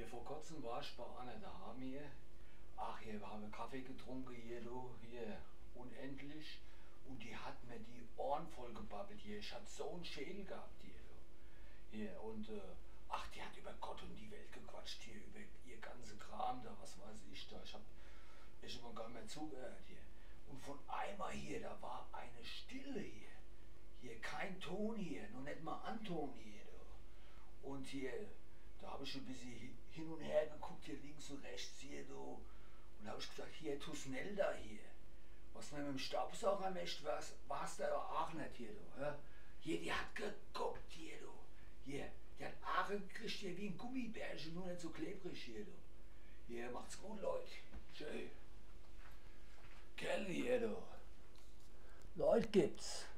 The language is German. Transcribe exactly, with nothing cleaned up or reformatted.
Hier vor kurzem war ich bei einer Dame hier. Ach, hier, wir haben Kaffee getrunken hier, du, hier, unendlich. Und die hat mir die Ohren voll gebabbelt hier. Ich hatte so einen Schädel gehabt hier, du. Hier, und, äh, ach, die hat über Gott und die Welt gequatscht hier, über ihr ganze Kram da, was weiß ich da. Ich hab ich hab gar nicht mehr zugehört hier. Und von einmal hier, da war eine Stille hier. Hier kein Ton hier, noch nicht mal Anton hier, du. Und hier, da habe ich ein bisschen hin und her geguckt, hier links und rechts hier, du. Und da habe ich gesagt, hier, tu schnell da hier. Was mir mit dem Staubsauger mischt, was, war's da auch nicht hier, du. Hä? Hier, die hat geguckt hier, du. Hier, die hat Haare gekriegt hier wie ein Gummibärchen, nur nicht so klebrig hier, du. Hier, macht's gut, Leute. Schön. Kelly hier, du. Leute gibt's.